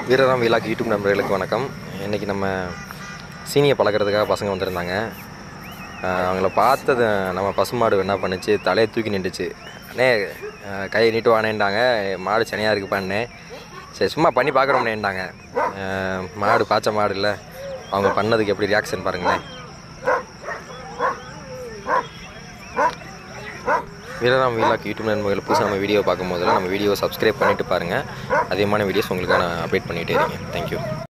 வீரராம் vlog YouTube நண்பர்களுக்கு வணக்கம். இன்றைக்கி நம்ம சீனியை பழக்கிறதுக்காக பசங்க வந்திருந்தாங்க. அவங்கள பார்த்தது நம்ம பசுமாடு என்ன பண்ணுச்சு, தலையை தூக்கி நின்றுச்சு. அண்ணே கையை நீட்டு வானேன்ட்டாங்க. மாடு சனியாக இருக்குப்பான்னே. சரி சும்மா பண்ணி பார்க்குறோம்னேன்ட்டாங்க. மாடு பாய்ச்ச மாடு இல்லை, அவங்க பண்ணதுக்கு எப்படி ரியாக்ஷன் பாருங்களேன். வீரராம் வீலாக் யூடியூப் நண்பர்கள் புதுசாக நம்ம வீடியோ பார்க்கும் போதெல்லாம் நம்ம வீடியோ சப்ஸ்கிரைப் பண்ணிவிட்டு பாருங்கள். அதிகமான வீடியோஸ் உங்களுக்கு நான் அப்டேட் பண்ணிகிட்டே இருக்கேன். தேங்க்யூ.